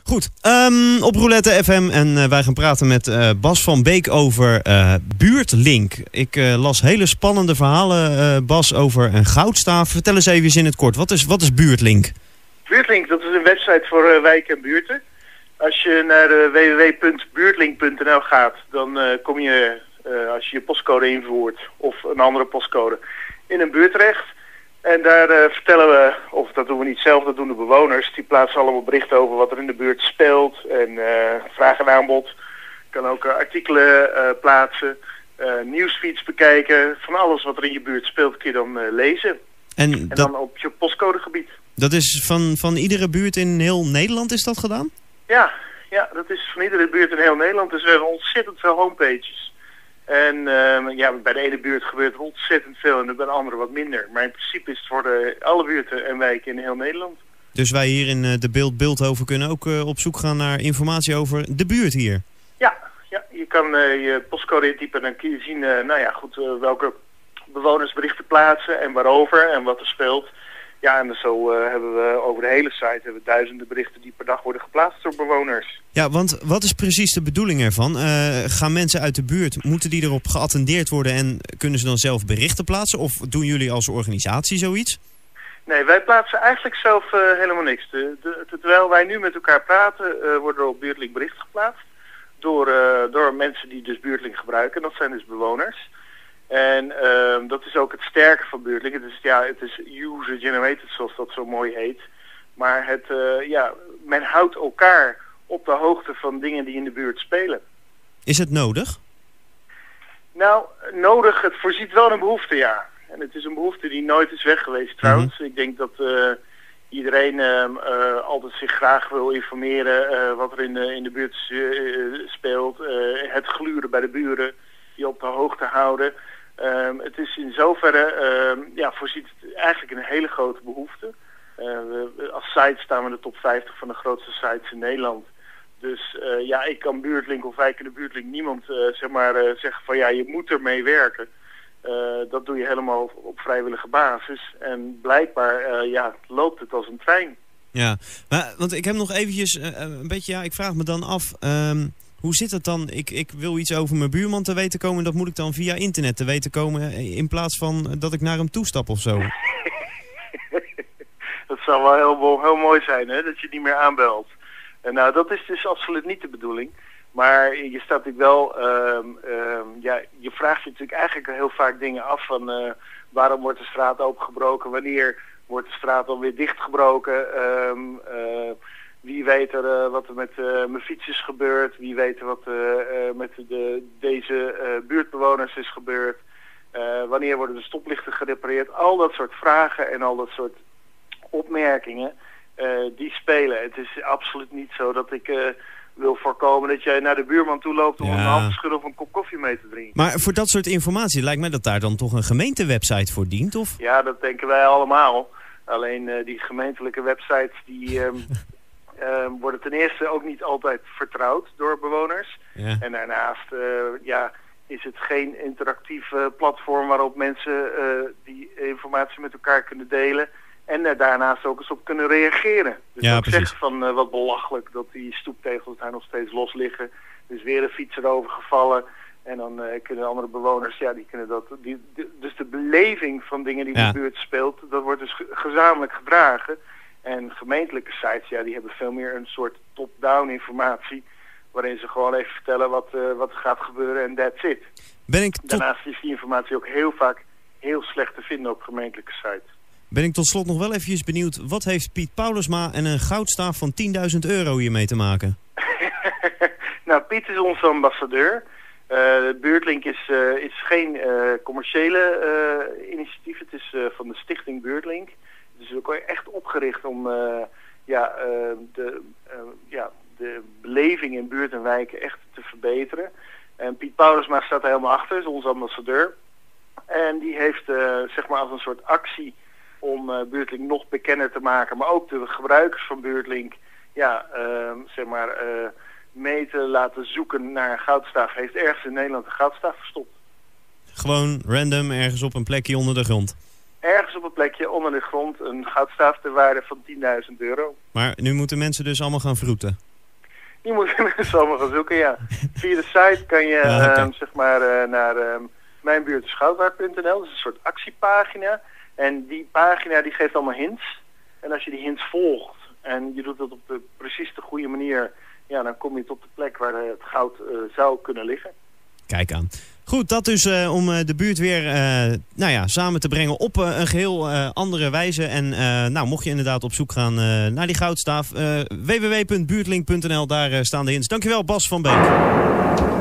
Goed, op Roulette FM en wij gaan praten met Bas van Beek over Buurtlink. Ik las hele spannende verhalen, Bas, over een goudstaaf. Vertel eens even in het kort, wat is Buurtlink? Buurtlink, dat is een website voor wijken en buurten. Als je naar www.buurtlink.nl gaat, dan kom je, als je je postcode invoert of een andere postcode, in een buurt terecht. En daar vertellen we, of dat doen we niet zelf, dat doen de bewoners. Die plaatsen allemaal berichten over wat er in de buurt speelt. En vraag en aanbod. Je kan ook artikelen plaatsen, nieuwsfeeds bekijken. Van alles wat er in je buurt speelt kun je dan lezen. En dan op je postcodegebied. Dat is van iedere buurt in heel Nederland is dat gedaan? Ja, dat is van iedere buurt in heel Nederland. Dus we hebben ontzettend veel homepages. En bij de ene buurt gebeurt er ontzettend veel en bij de andere wat minder. Maar in principe is het voor alle buurten en wijken in heel Nederland. Dus wij hier in de Bilthoven kunnen ook op zoek gaan naar informatie over de buurt hier? Ja, je kan je postcode intypen en dan kun je zien welke bewonersberichten plaatsen en waarover en wat er speelt. Ja, en zo hebben we over de hele site duizenden berichten die per dag worden geplaatst door bewoners. Ja, want wat is precies de bedoeling ervan? Gaan mensen uit de buurt, moeten die erop geattendeerd worden en kunnen ze dan zelf berichten plaatsen? Of doen jullie als organisatie zoiets? Nee, wij plaatsen eigenlijk zelf helemaal niks. Terwijl wij nu met elkaar praten, worden er op Buurtlink berichten geplaatst door mensen die dus Buurtlink gebruiken. Dat zijn dus bewoners. En dat is ook het sterke van Buurtlink. Het is user-generated, zoals dat zo mooi heet. Maar men houdt elkaar op de hoogte van dingen die in de buurt spelen. Is het nodig? Nou, nodig. Het voorziet wel een behoefte, ja. En het is een behoefte die nooit is weg geweest, trouwens. Ik denk dat iedereen altijd zich graag wil informeren wat er in de buurt speelt. Het gluren bij de buren, die op de hoogte houden. Het is in zoverre, voorziet het eigenlijk een hele grote behoefte. Als site staan we in de top 50 van de grootste sites in Nederland. Dus ik kan Buurtlink of Wijk in de Buurtlink niemand zeggen van je moet ermee werken. Dat doe je helemaal op vrijwillige basis. En blijkbaar loopt het als een trein. Ja, want ik heb nog eventjes een beetje, ik vraag me dan af... hoe zit het dan? Ik wil iets over mijn buurman te weten komen... en dat moet ik dan via internet te weten komen... in plaats van dat ik naar hem toestap of zo. Dat zou wel heel mooi zijn, hè? Dat je niet meer aanbelt. Nou, dat is dus absoluut niet de bedoeling. Maar je staat natuurlijk wel... je vraagt je natuurlijk eigenlijk heel vaak dingen af van... waarom wordt de straat opengebroken? Wanneer wordt de straat dan weer dichtgebroken? Wie weet er wat er met mijn fiets is gebeurd? Wie weet er wat met deze buurtbewoners is gebeurd? Wanneer worden de stoplichten gerepareerd? Al dat soort vragen en al dat soort opmerkingen, die spelen. Het is absoluut niet zo dat ik wil voorkomen dat jij naar de buurman toe loopt om een hand te schudden of een kop koffie mee te drinken. Maar voor dat soort informatie lijkt mij dat daar dan toch een gemeentewebsite voor dient, of? Ja, dat denken wij allemaal. Alleen die gemeentelijke websites die... worden ten eerste ook niet altijd vertrouwd door bewoners. Ja. En daarnaast is het geen interactief platform waarop mensen die informatie met elkaar kunnen delen. En daarnaast ook eens op kunnen reageren. Dus ook zeggen van wat belachelijk dat die stoeptegels daar nog steeds los liggen. Dus weer een fiets erover gevallen. En dan kunnen andere bewoners, die kunnen dat... Dus de beleving van dingen die in de buurt speelt, dat wordt dus gezamenlijk gedragen. En gemeentelijke sites, die hebben veel meer een soort top-down informatie... waarin ze gewoon even vertellen wat gaat gebeuren en that's it. Daarnaast is die informatie ook heel vaak heel slecht te vinden op gemeentelijke sites. Ben ik tot slot nog wel eventjes benieuwd... wat heeft Piet Paulusma en een goudstaaf van €10.000 hiermee te maken? Nou, Piet is onze ambassadeur. Buurtlink is geen commerciële initiatief. Het is van de stichting Buurtlink. Het is ook echt opgericht om de beleving in buurt en wijken echt te verbeteren. En Piet Paulusma staat er helemaal achter, is onze ambassadeur. En die heeft als een soort actie om Buurtlink nog bekender te maken, maar ook de gebruikers van Buurtlink mee te laten zoeken naar een goudstaaf. Heeft ergens in Nederland een goudstaaf verstopt. Gewoon random ergens op een plekje onder de grond? Ergens op een plekje onder de grond een goudstaaf ter waarde van €10.000. Maar nu moeten mensen dus allemaal gaan vroeten? Die moeten we zomaar gaan zoeken, ja. Via de site kan je naar mijnbuurtesgoudwaard.nl. Dat is een soort actiepagina. En die pagina die geeft allemaal hints. En als je die hints volgt en je doet dat op precies de goede manier, ja, dan kom je tot de plek waar het goud zou kunnen liggen. Kijk aan. Goed, dat dus om de buurt weer samen te brengen op een geheel andere wijze. En mocht je inderdaad op zoek gaan naar die goudstaaf, www.buurtlink.nl, daar staan de hints. Dankjewel, Bas van Beek.